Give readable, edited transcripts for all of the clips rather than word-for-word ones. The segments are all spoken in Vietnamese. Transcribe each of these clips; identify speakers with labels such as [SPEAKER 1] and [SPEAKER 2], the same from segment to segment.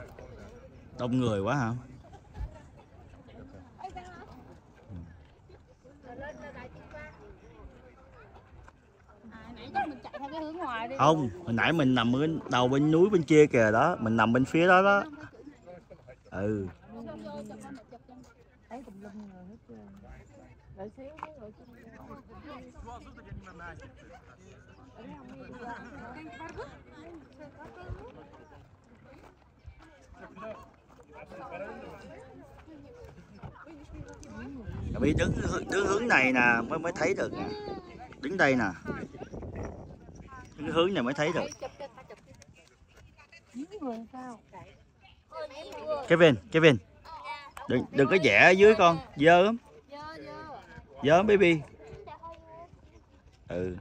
[SPEAKER 1] Đông người quá hả? Không, hồi nãy mình nằm ở đầu bên núi bên kia kìa đó, mình nằm bên phía đó đó. Ừ. Bị đứng hướng này nè mới thấy được nè. Đứng đây nè. Đứng hướng này mới thấy được. Kevin, đừng có vẽ ở dưới con, dơ lắm. Dơ lắm baby. Ừ.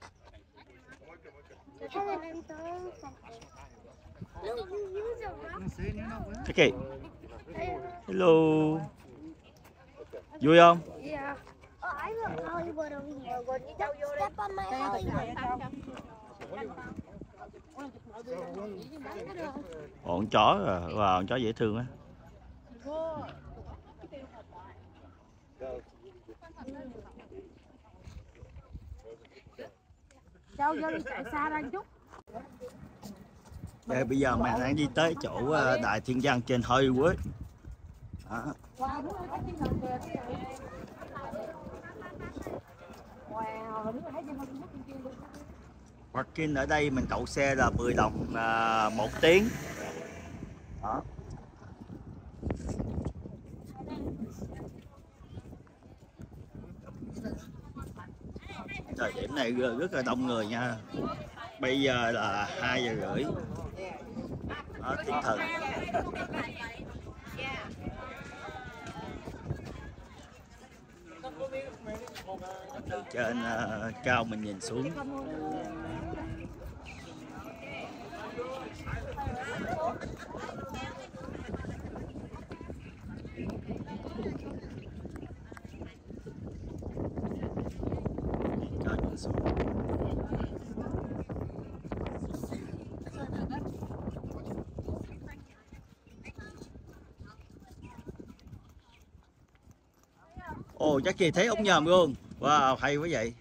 [SPEAKER 1] Okay. Hello. Vui không? Con chó à, wow, con chó dễ thương á.
[SPEAKER 2] Châu vô đi chạy xa ra chút.
[SPEAKER 1] Đây, bây giờ mình đang đi tới chỗ Đài Thiên Văn trên Hollywood. Đó. Parking ở đây mình đậu xe là 10 đồng 1 tiếng. Đó. Thời điểm này rất là đông người nha. Bây giờ là 2 giờ rưỡi. Đó, thiên thần. Từ trên cao mình nhìn xuống. Cao nhìn xuống. Ồ, chắc gì thấy ống nhòm luôn. Wow, hay quá vậy.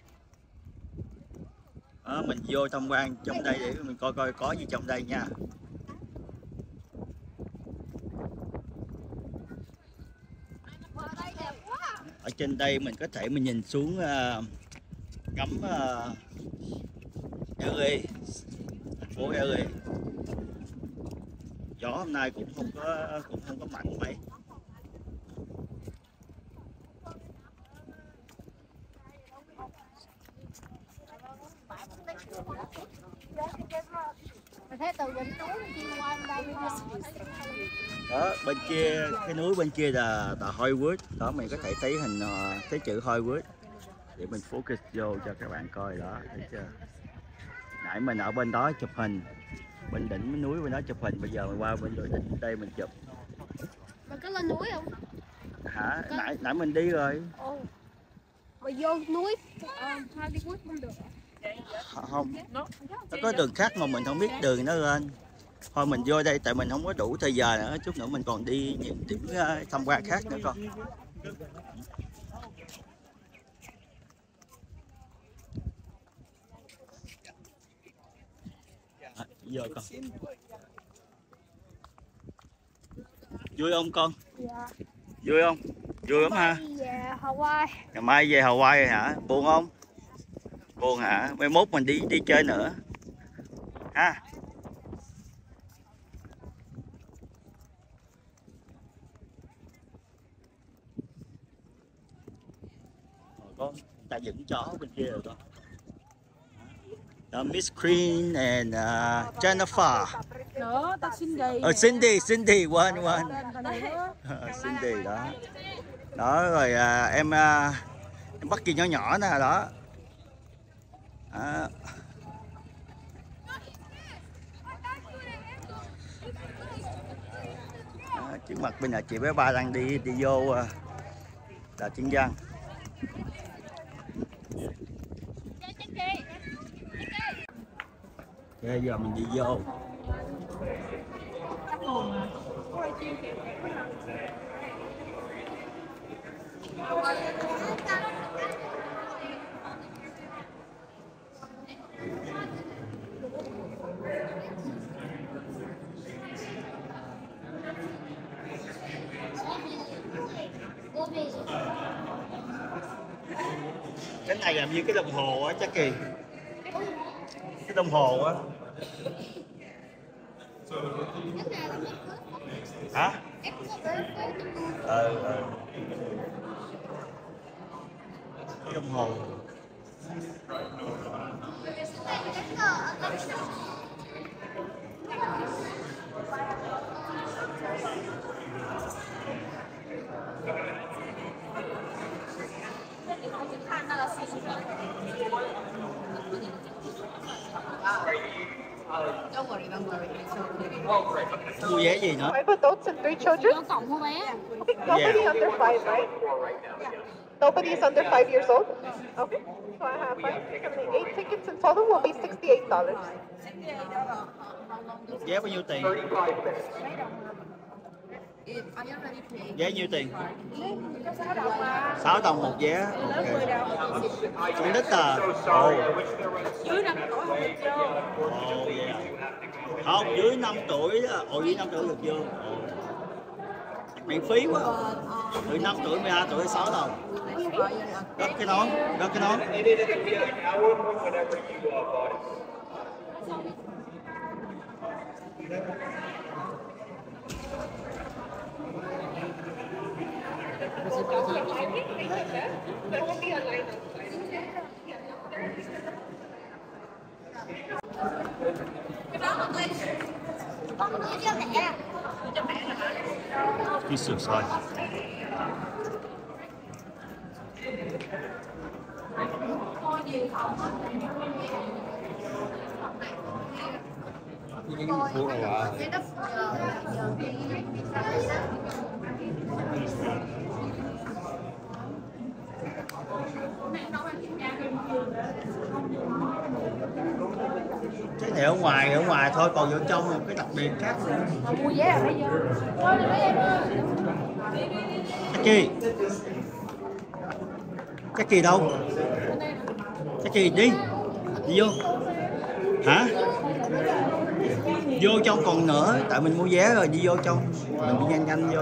[SPEAKER 1] Đó, mình vô tham quan trong đây để mình coi coi có gì trong đây nha. Ở trên đây mình có thể mình nhìn xuống ngắm LA, thành phố LA. Gió hôm nay cũng không có mạnh mấy. Đó, bên kia cái núi bên kia là Hollywood. Đó, mình có thể thấy hình cái chữ Hollywood để mình focus vô cho các bạn coi. Đó, thấy chưa? Nãy mình ở bên đó chụp hình, bên đỉnh núi bên đó chụp hình, bây giờ mình qua bên đỉnh đây mình chụp.
[SPEAKER 2] Mà có lên núi không?
[SPEAKER 1] Hả? Nãy mình đi rồi.
[SPEAKER 2] Mà vô núi Hollywood không được.
[SPEAKER 1] Không, nó có đường khác mà mình không biết đường nó lên. Thôi mình vô đây tại mình không có đủ thời giờ nữa, chút nữa mình còn đi những điểm tham quan khác nữa con. Vô con. Vui không con?
[SPEAKER 2] Dạ.
[SPEAKER 1] Vui không? Vui lắm ha.
[SPEAKER 2] Về Hawaii.
[SPEAKER 1] Ngày mai về Hawaii hả? Buồn không? Buồn hả? Mai mốt mình đi chơi nữa ha. Con ta dẫn chó bên kia rồi con. Miss Green and Jennifer.
[SPEAKER 2] Nữa, ta
[SPEAKER 1] Cindy, quên. Cindy đó. Đó rồi em bắt kia nhỏ nè đó. Trước mặt bên nhà chị bé ba đang đi vô Đài Thiên Văn. Ok, giờ mình đi vô.
[SPEAKER 3] buồn à.
[SPEAKER 1] Cái này làm như cái đồng hồ á chắc kì. Cái đồng hồ á. Hả? Cái đồng hồ. Mua vé gì nữa?
[SPEAKER 4] 5 adults and 3 children?
[SPEAKER 2] Cộng mua vé.
[SPEAKER 4] Nobody under 5, right? Nobody's under 5 years old? Okay. So I have 5, 6, 7, 8 tickets in total will be $68.
[SPEAKER 1] Vé bao nhiêu tiền? Vé nhiêu tiền? 6 đồng một vé. Con nít à? Ồ.
[SPEAKER 3] Dưới 5 tuổi không được vô.
[SPEAKER 1] Ồ vậy à? Không, dưới 5 tuổi á. Ồ, dưới 5 tuổi được vô. Ồ. Miễn phí quá. Từ 5 tuổi, 12 tuổi, 6 đồng. Gấp cái nón, gấp cái nón. Cái sườn xoay. Cái này ở ngoài thôi, còn vô trong là cái đặc biệt khác nữa.
[SPEAKER 2] Mua vé rồi phải vô. Thôi đi mấy em ơi.
[SPEAKER 1] Chắc kỳ đâu? Chắc kỳ đi vô. Hả? Vô trong còn nữa, tại mình mua vé rồi, đi vô trong. Mình đi nhanh nhanh vô.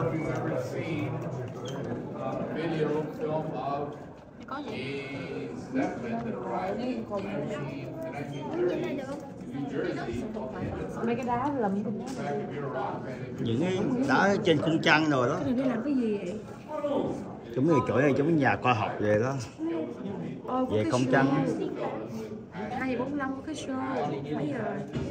[SPEAKER 2] Có gì? Mấy cái đá lầm cùng đá.
[SPEAKER 1] Những cái đá trên khung trăng rồi đó.
[SPEAKER 3] Cái này để làm cái gì vậy?
[SPEAKER 1] Chúng người chỗ này chúng nhà khoa học về đó. Về không trăng.
[SPEAKER 3] 2:45 có cái show. Mấy giờ?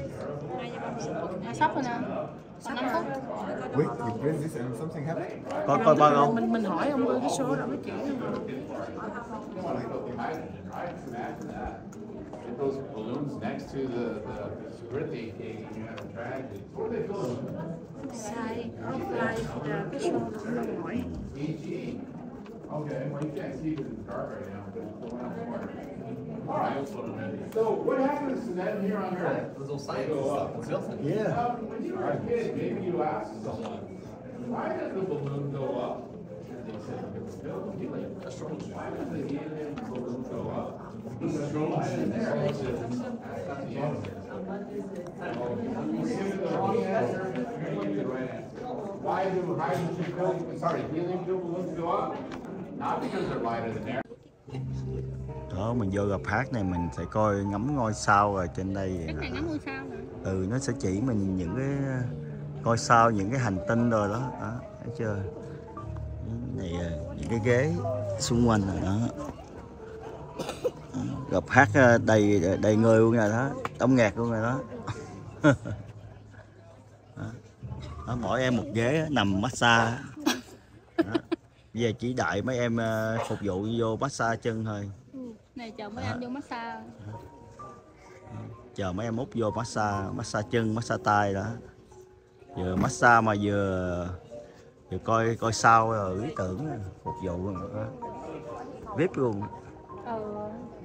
[SPEAKER 2] Sắp rồi nè. Còn 5 phút.
[SPEAKER 5] Wait, you press this and something happens?
[SPEAKER 1] Coi bao không?
[SPEAKER 3] Mình hỏi ông ơi cái show đó mới chỉ không?
[SPEAKER 6] Those balloons next to the birthday cake, you have a tragedy. Where are they going?
[SPEAKER 3] Sai offline cái show đó không hỏi.
[SPEAKER 6] Okay, well, you can't see it in the dark right now, but it's going on more. All right, so what happens to them here on Earth?
[SPEAKER 5] Those little signs go up. It's built-in.
[SPEAKER 1] Yeah.
[SPEAKER 6] When you were a kid, maybe you asked someone, why does the balloon go up? They said, why does the helium balloon go up? Because the light in there is at the end. Oh, you give it the wrong answer, you're gonna get the right answer. Why do helium fuel balloons go up? Not because they're lighter than air.
[SPEAKER 1] Đó, mình vô gặp hát này mình sẽ coi ngắm ngôi sao rồi trên đây.
[SPEAKER 2] Cái này ngắm ngôi sao hả?
[SPEAKER 1] Ừ, nó sẽ chỉ mình những cái ngôi sao, những cái hành tinh rồi đó. Đó, thấy chưa? Này những cái ghế xung quanh rồi đó. Gặp hát đầy người luôn rồi đó, đông nghẹt luôn rồi đó. Đó, mỗi em một ghế nằm massage. Đó. Bây giờ chỉ đợi mấy em phục vụ vô massage chân thôi.
[SPEAKER 2] Này chờ mấy em vô massage.
[SPEAKER 1] Chờ mấy em út vô massage chân, massage tay đó. Vừa massage mà vừa coi sao rồi ý tưởng phục vụ luôn đó. VIP luôn.
[SPEAKER 2] Ừ.